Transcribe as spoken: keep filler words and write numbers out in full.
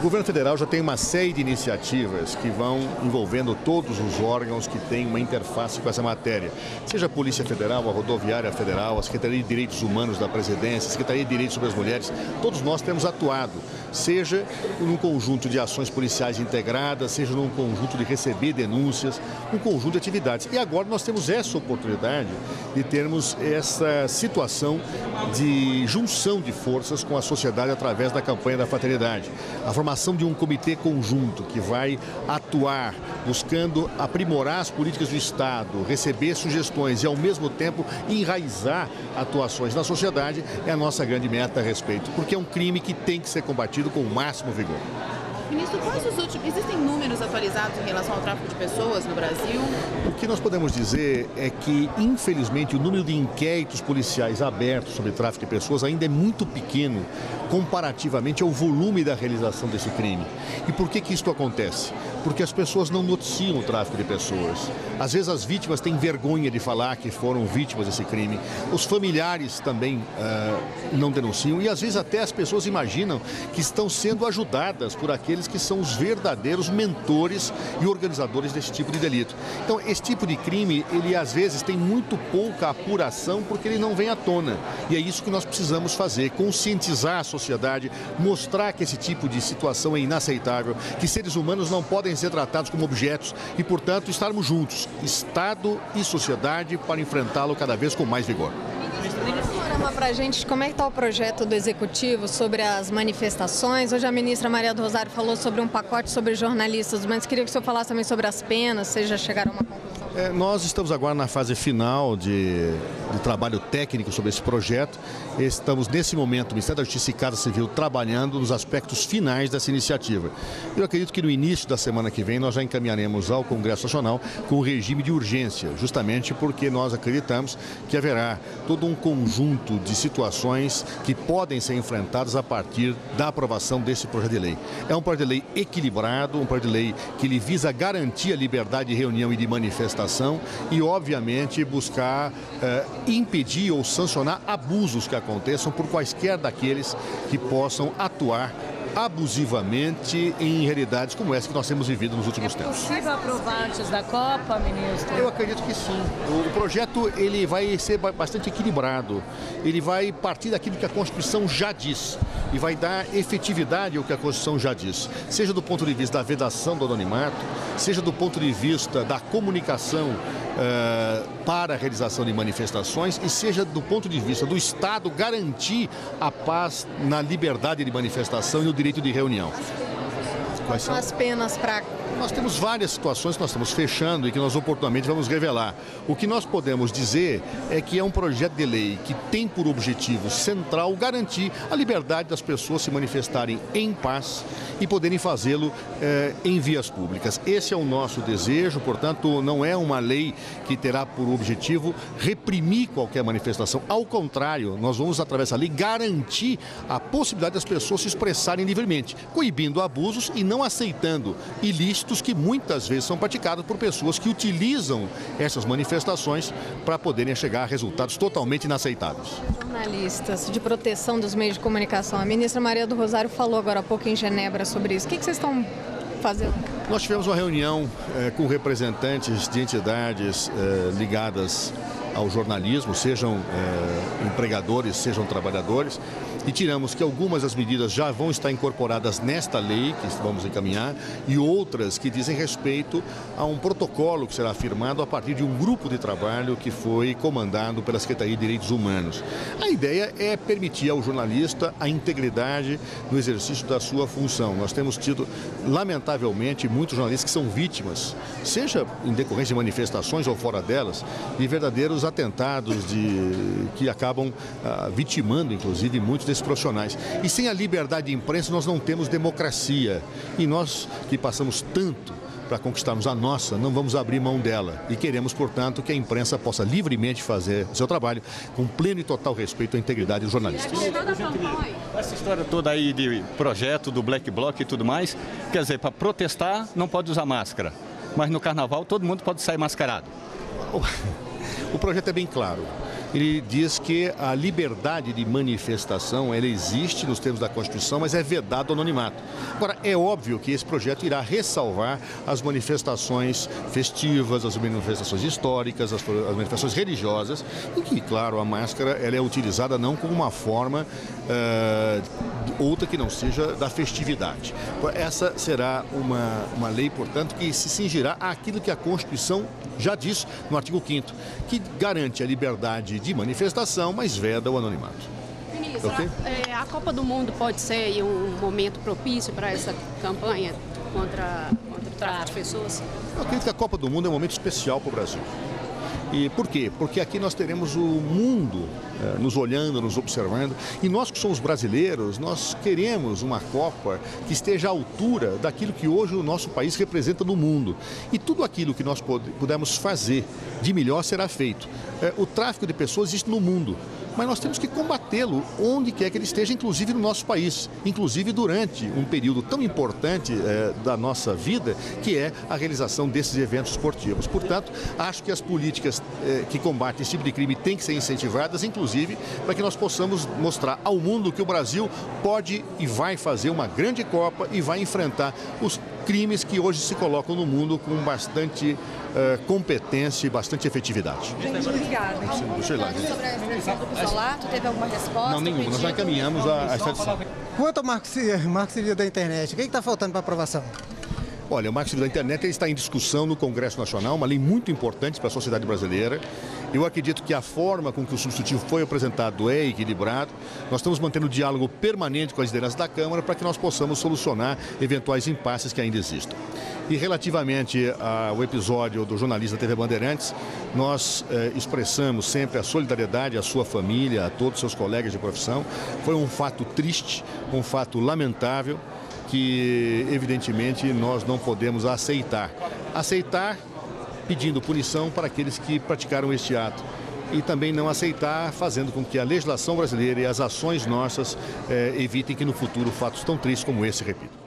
governo federal já tem uma série de iniciativas que vão envolvendo todos os órgãos que têm uma interface com essa matéria. Seja a Polícia Federal, a Rodoviária Federal, a Secretaria de Direitos Humanos da Presidência, a Secretaria de Direitos sobre as Mulheres, todos nós temos atuado, seja num conjunto de ações policiais integradas, seja num conjunto de receber denúncias, um conjunto de atividades. E agora nós temos essa oportunidade de termos essa situação de junção de forças com a sociedade através da campanha da fraternidade. A formação de um comitê conjunto que vai atuar buscando aprimorar as políticas do Estado, receber sugestões e, ao mesmo tempo, enraizar atuações na sociedade é a nossa grande meta a respeito, porque é um crime que tem que ser combatido com o máximo vigor. Ministro, quais os últimos... Existem números atualizados em relação ao tráfico de pessoas no Brasil? O que nós podemos dizer é que, infelizmente, o número de inquéritos policiais abertos sobre tráfico de pessoas ainda é muito pequeno comparativamente ao volume da realização desse crime. E por que que isso acontece? Porque as pessoas não noticiam o tráfico de pessoas. Às vezes as vítimas têm vergonha de falar que foram vítimas desse crime. Os familiares também uh, não denunciam e às vezes até as pessoas imaginam que estão sendo ajudadas por aqueles que são os verdadeiros mentores e organizadores desse tipo de delito. Então, esse tipo de crime, ele às vezes tem muito pouca apuração porque ele não vem à tona. E é isso que nós precisamos fazer, conscientizar a sociedade, mostrar que esse tipo de situação é inaceitável, que seres humanos não podem ser tratados como objetos e, portanto, estarmos juntos, Estado e sociedade, para enfrentá-lo cada vez com mais vigor. Para a gente, como é que está o projeto do Executivo sobre as manifestações? Hoje a ministra Maria do Rosário falou sobre um pacote sobre jornalistas, mas queria que o senhor falasse também sobre as penas, vocês já chegaram a uma conclusão? É, nós estamos agora na fase final de, de trabalho técnico sobre esse projeto. Estamos, nesse momento, o Ministério da Justiça e Casa Civil trabalhando nos aspectos finais dessa iniciativa. Eu acredito que no início da semana que vem nós já encaminharemos ao Congresso Nacional com o regime de urgência, justamente porque nós acreditamos que haverá todo um conjunto de situações que podem ser enfrentadas a partir da aprovação desse projeto de lei. É um projeto de lei equilibrado, um projeto de lei que lhe visa garantir a liberdade de reunião e de manifestação e, obviamente, buscar eh, impedir ou sancionar abusos que aconteçam por quaisquer daqueles que possam atuar abusivamente em realidades como essa que nós temos vivido nos últimos tempos. É possível aprovar antes da Copa, ministro? Eu acredito que sim. O projeto ele vai ser bastante equilibrado. Ele vai partir daquilo que a Constituição já diz e vai dar efetividade ao que a Constituição já diz. Seja do ponto de vista da vedação do anonimato, seja do ponto de vista da comunicação uh, para a realização de manifestações e seja do ponto de vista do Estado garantir a paz na liberdade de manifestação e no direito de reunião. Quais são as penas para... Nós temos várias situações que nós estamos fechando e que nós oportunamente vamos revelar. O que nós podemos dizer é que é um projeto de lei que tem por objetivo central garantir a liberdade das pessoas se manifestarem em paz e poderem fazê-lo eh, em vias públicas. Esse é o nosso desejo, portanto, não é uma lei que terá por objetivo reprimir qualquer manifestação. Ao contrário, nós vamos, através dessa lei, garantir a possibilidade das pessoas se expressarem livremente, coibindo abusos e não aceitando ilícitos que muitas vezes são praticados por pessoas que utilizam essas manifestações para poderem chegar a resultados totalmente inaceitáveis. Jornalistas de proteção dos meios de comunicação. A ministra Maria do Rosário falou agora há pouco em Genebra sobre isso. O que que vocês estão fazendo? Nós tivemos uma reunião eh, com representantes de entidades eh, ligadas ao jornalismo, sejam eh, empregadores, sejam trabalhadores, e tiramos que algumas das medidas já vão estar incorporadas nesta lei que vamos encaminhar e outras que dizem respeito a um protocolo que será firmado a partir de um grupo de trabalho que foi comandado pela Secretaria de Direitos Humanos. A ideia é permitir ao jornalista a integridade no exercício da sua função. Nós temos tido, lamentavelmente, muitos jornalistas que são vítimas, seja em decorrência de manifestações ou fora delas, de verdadeiros atentados de, que acabam ah, vitimando, inclusive, muitos desses profissionais. E sem a liberdade de imprensa nós não temos democracia. E nós que passamos tanto para conquistarmos a nossa, não vamos abrir mão dela. E queremos, portanto, que a imprensa possa livremente fazer seu trabalho com pleno e total respeito à integridade dos jornalistas. Essa história toda aí de projeto do Black Bloc e tudo mais, quer dizer, para protestar não pode usar máscara, mas no carnaval todo mundo pode sair mascarado. O projeto é bem claro. ele diz que a liberdade de manifestação, ela existe nos termos da Constituição, mas é vedado o anonimato. Agora, é óbvio que esse projeto irá ressalvar as manifestações festivas, as manifestações históricas, as, as manifestações religiosas, e que, claro, a máscara ela é utilizada não como uma forma uh, outra que não seja da festividade. Essa será uma, uma lei, portanto, que se cingirá àquilo que a Constituição já diz no artigo quinto, que garante a liberdade de manifestação, mas veda o anonimato. Ministro, okay? a, a Copa do Mundo pode ser um momento propício para essa campanha contra, contra o tráfico de pessoas? Eu acredito que a Copa do Mundo é um momento especial para o Brasil. E por quê? Porque aqui nós teremos o mundo eh, nos olhando, nos observando, e nós que somos brasileiros, nós queremos uma Copa que esteja à altura daquilo que hoje o nosso país representa no mundo. E tudo aquilo que nós pudermos fazer de melhor será feito. Eh, o tráfico de pessoas existe no mundo, mas nós temos que combatê-lo onde quer que ele esteja, inclusive no nosso país, inclusive durante um período tão importante eh, da nossa vida, que é a realização desses eventos esportivos. Portanto, acho que as políticas eh, que combatem esse tipo de crime têm que ser incentivadas, inclusive para que nós possamos mostrar ao mundo que o Brasil pode e vai fazer uma grande Copa e vai enfrentar os crimes que hoje se colocam no mundo com bastante uh, competência e bastante efetividade. Gente, obrigada. Deixa eu ir lá, gente. Sobre a extensão do pisolato, teve alguma resposta? Não, nenhuma. Nós já encaminhamos a, a extradição. Quanto ao marco, marco civil da internet, o que está faltando para aprovação? Olha, o Marco Civil da Internet ele está em discussão no Congresso Nacional, uma lei muito importante para a sociedade brasileira. Eu acredito que a forma com que o substitutivo foi apresentado é equilibrado. Nós estamos mantendo diálogo permanente com as lideranças da Câmara para que nós possamos solucionar eventuais impasses que ainda existam. E relativamente ao episódio do jornalista da T V Bandeirantes, nós eh, expressamos sempre a solidariedade à sua família, a todos os seus colegas de profissão. Foi um fato triste, um fato lamentável, que evidentemente nós não podemos aceitar. Aceitar pedindo punição para aqueles que praticaram este ato e também não aceitar fazendo com que a legislação brasileira e as ações nossas eh, evitem que no futuro fatos tão tristes como esse se repitam.